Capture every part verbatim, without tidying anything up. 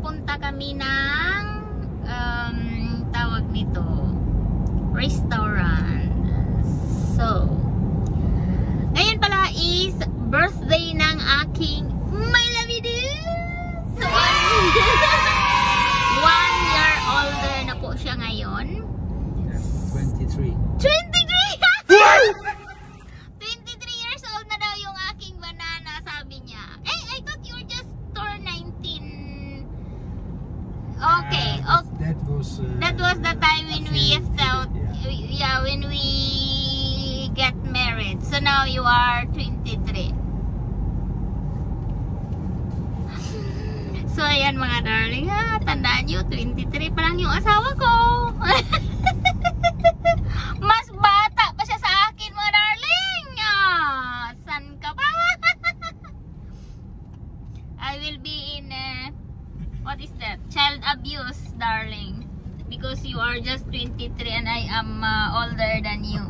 pupunta kami ng um, tawag nito restaurant. So ngayon pala is birthday ng aking my lovey dude. So one year older na po siya ngayon. twenty-three. twenty-three! twenty-three years old na daw yung aking banana, sabi niya. Eh, I thought you were just turned nineteen. Okay, Uh, okay. That was. Uh, That was the time when we thought, Yeah. yeah, when we get married. So now you are twenty-three. So ayan mga darling, ha, tandaan nyo, twenty-three pa lang yung asawa ko. Mas bata pa siya sa akin mga darling. Ah, san ka pa? I will be in uh, what is that? Child abuse, darling. Because you are just twenty-three and I am uh, older than you.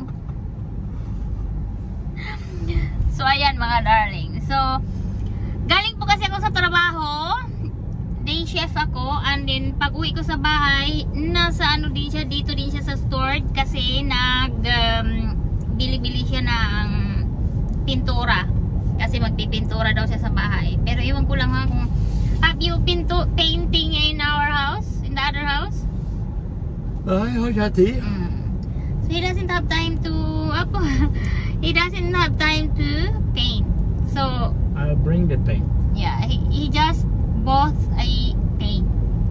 So ayan mga darling. So galing po kasi ako sa trabaho. Day chef ako, and then pag uwi ko sa bahay, nasa ano din siya, dito din siya sa store kasi nag um, bili-bili siya ng pintura kasi magpipintura daw siya sa bahay. Pero iwan ko lang ha kung have you pinto painting in our house, in the other house? Nej, jag har inte. Mm. So he doesn't have time to apa? He doesn't have time to paint. So I'll bring the paint. yeah, he, he just bought a paint.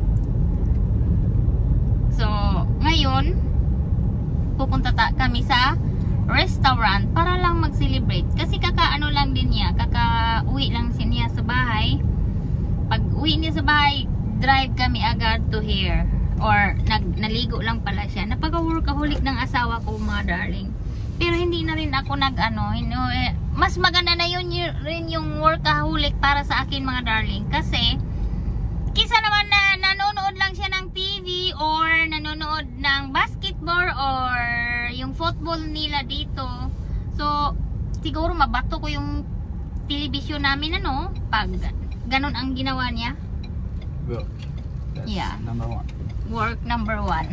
So, ngayon pupunta ta kami sa restaurant para lang mag-celebrate. Kasi kaka-ano lang din niya, kaka-uwi lang siya sa bahay. Pag uwi niya sa bahay, drive kami agad to here. Or nag naligo lang pala siya. Napaka-workaholic ng asawa ko mga darling. Pero hindi na rin ako nag-ano, you know, eh, mas maganda na yun y- rin yung workaholic para sa akin mga darling. Kasi, kisa naman na nanonood lang siya ng T V or nanonood ng basketball or yung football nila dito. So, siguro mabato ko yung television namin ano, pag ganun ang ginawa niya. Work. That's Yeah. number one. Work number one.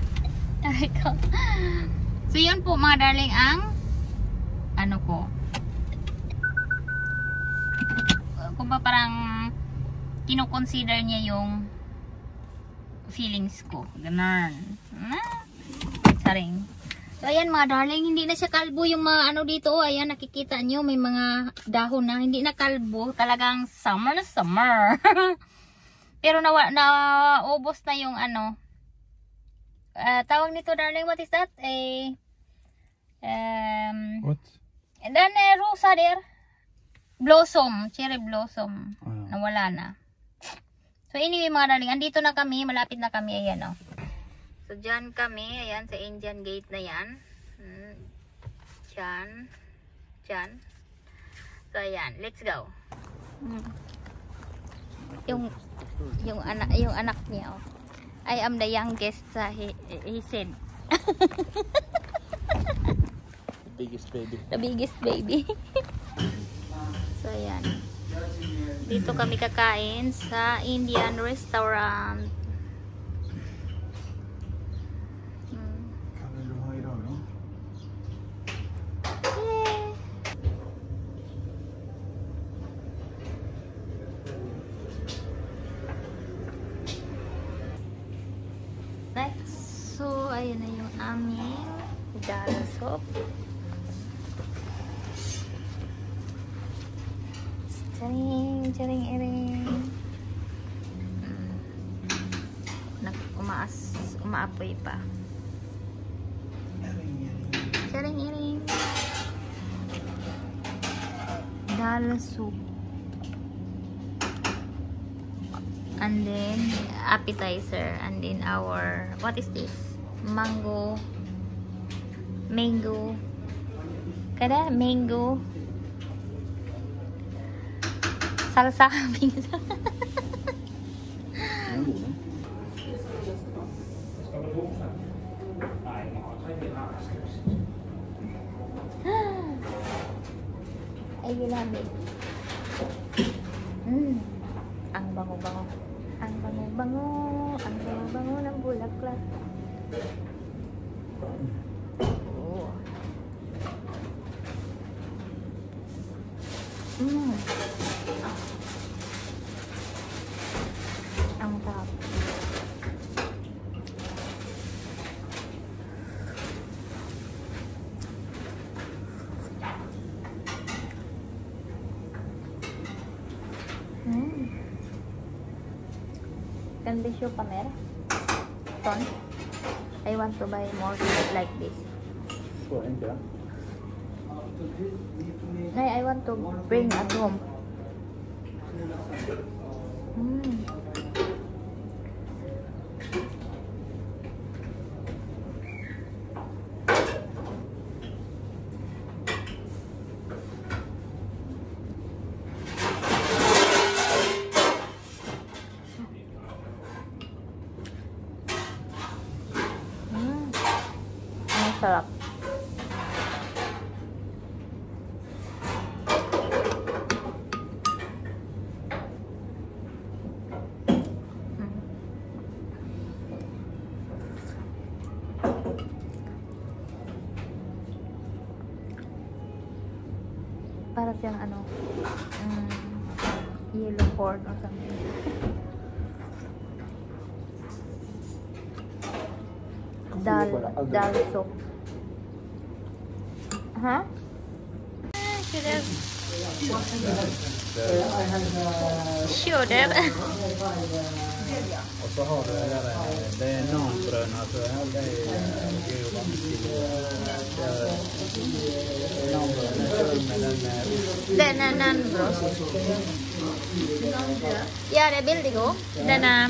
So yun po mga darling ang ano ko, kung ba parang kino-consider niya yung feelings ko. Ganun. Ah, saring. So ayan mga darling, hindi na siya kalbo yung mga ano dito. Ayan, nakikita nyo may mga dahon na. Hindi na kalbo. Talagang summer na summer. Pero na, na ubos na yung ano. Uh, tawag nito darling, what is that? Eh, um, What? and then eh, rosa there. Blossom. Cherry blossom. Oh, yeah. Nawala na. So anyway mga darling, andito na kami. Malapit na kami. Ayan o. Oh. So dyan kami. Ayan sa Indian Gate na yan. Hmm. Dyan. Dyan. So ayan. Let's go. Hmm. Yung yung anak yung anak niya oh. I am the youngest sa he, he said. The biggest baby. The biggest baby. So ayan. Dito kami kakain sa Indian restaurant. Hmm. Kan du ha idag då? Yay. Next. So ayan na yung aming dal soup. Charing, charing, iring. Hmm. Nag umaas, umaapoy pa. Charing, iring. Dal soup. And then appetizer. And then our, what is this? Mango. Mango. Kada? Mango. Salsa minsa. Ay, ginamit. Mm. Ang bango-bango. Ang bango-bango, ang bango-bango ng bulaklak. Oh. Mm. Ang sarap. Mm. Can this show camera? Ton? I want to buy more like this. Så inte. Nay, I want to bring at home. Mm. Mm. Ang sarap. Para siyang ano, um, yellow corn or something. Dal, dal soup. Huh? Should have. Should have. Och så har du det där, det är nanbröd, alltså det är gud vad mycket nanbröd med den Den är nan bro. Ja, det är billigt go. Den är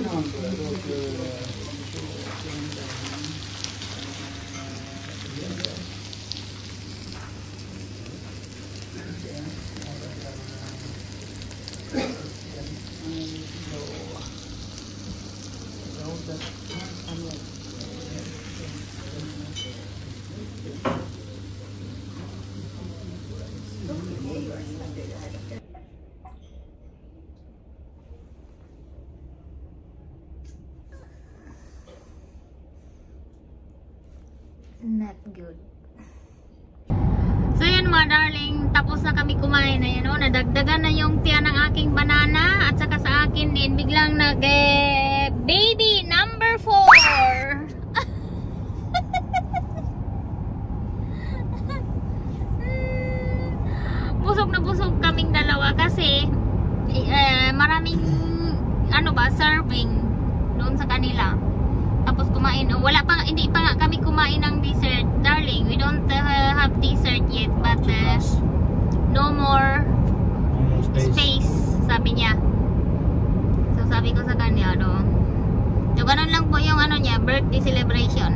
not good. So yun mga darling, tapos na kami kumain na yan, oh. Nadagdagan na yung tiyan ng aking banana at saka sa akin din biglang nag eh, baby number four. Busog na busog kaming dalawa kasi eh, maraming ano ba serving doon sa kanila. Tapos kumain, oh, wala pa, hindi pa nga kami kumain ng dessert, darling. We don't uh, have dessert yet, but uh, no more space. space, sabi niya. So sabi ko sa kanya, no. So ganun lang po yung ano niya, birthday celebration.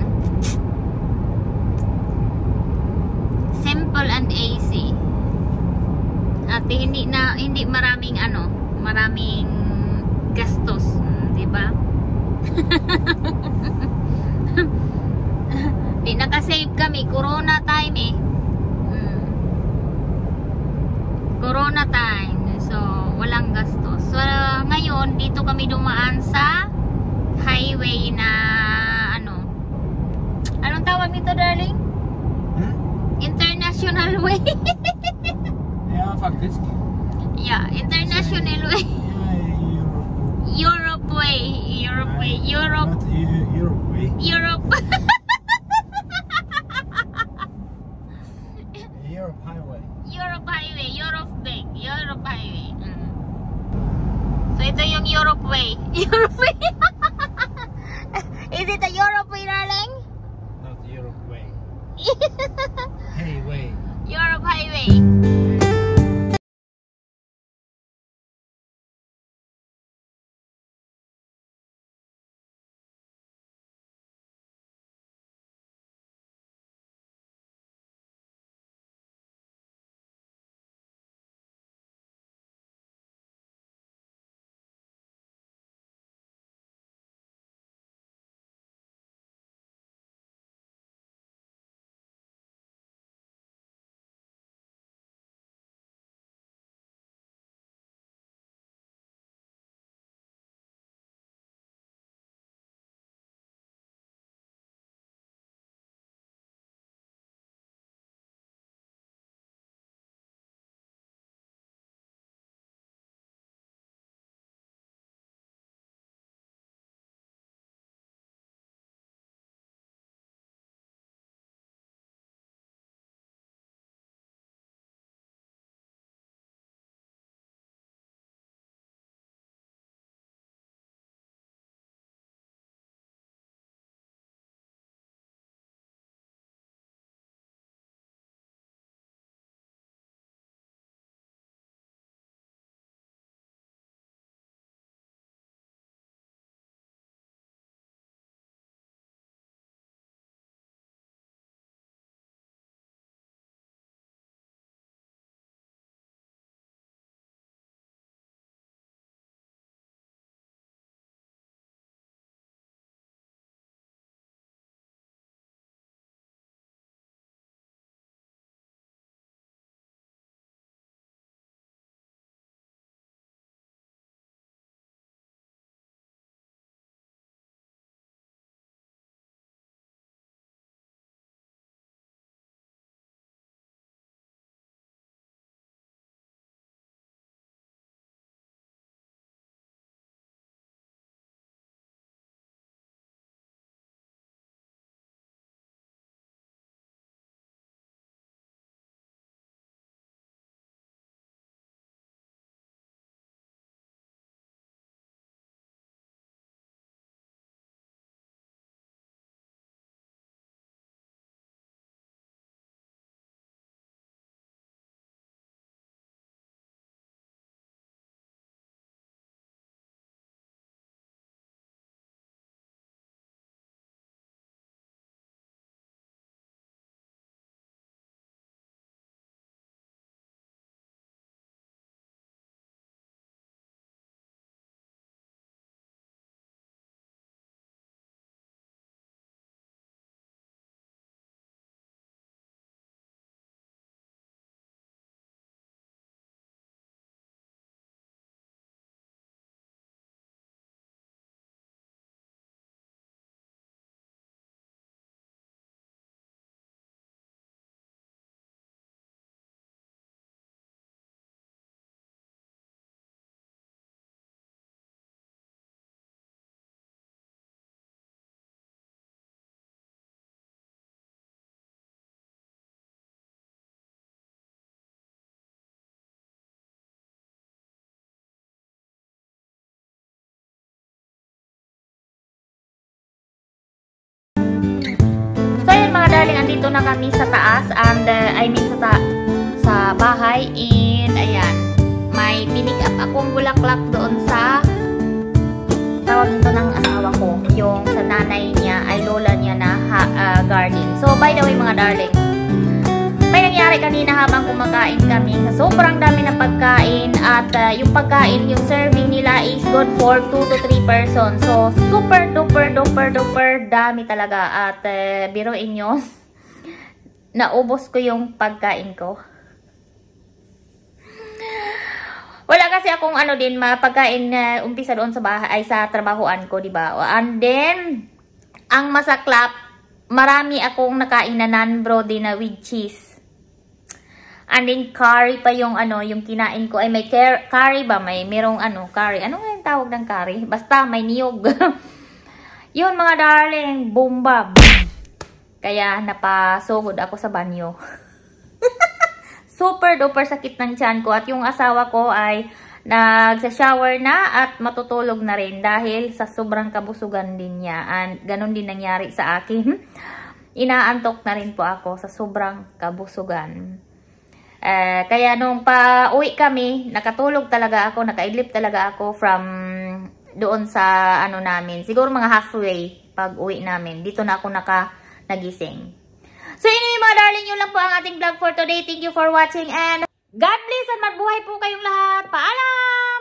Simple and easy. At hindi na hindi maraming ano, maraming gastos, hmm, 'di ba? Di naka-save kami, corona time eh. Hmm. Corona time. So walang gastos. So uh, ngayon dito kami dumaan sa highway na ano. Anong tawag nito, darling? Hmm? International way. Ja, faktiskt. Yeah, international way. Europe way, Europe way, Europe, Not Eu- Europe way. Europe. Europe highway. Europe highway, Europe big, Europe highway. Mm. So ito yung Europe way. Europe way. Is it a Europe way, darling? Not Europe way. Hey way. Europe highway. nandito na kami sa taas and uh, I mean sa, ta sa bahay and ayan, may pinick up akong bulaklak doon sa tawag nito ng asawa ko, yung sa nanay niya ay lola niya na ha, uh, garden. So by the way mga darling, may nangyari kanina habang kumakain kami. Sobrang dami ng pagkain at uh, yung pagkain, yung serving nila is good for two to three persons. So super duper duper duper dami talaga at uh, biruin nyo, naubos ko yung pagkain ko. Wala kasi akong ano din mapagkain na uh, umpisa doon sa bahay ay sa trabahoan ko, di ba? And then ang masaklap, marami akong nakain na non-brody na with cheese. And then curry pa yung ano, yung kinain ko ay may curry ba? May merong ano, curry. Ano nga yung tawag ng curry? Basta may niyog. Yun mga darling, bomba. Kaya napasugod ako sa banyo. Super duper sakit ng tiyan ko at yung asawa ko ay nagsa-shower na at matutulog na rin dahil sa sobrang kabusugan din niya. And ganun din nangyari sa akin. Inaantok na rin po ako sa sobrang kabusugan. Uh, kaya nung pa-uwi kami, nakatulog talaga ako, nakaidlip talaga ako from doon sa ano namin. Siguro mga halfway pag uwi namin. Dito na ako naka nagising. So anyway mga darling, yun lang po ang ating vlog for today. Thank you for watching and God bless and magbuhay po kayong lahat. Paalam!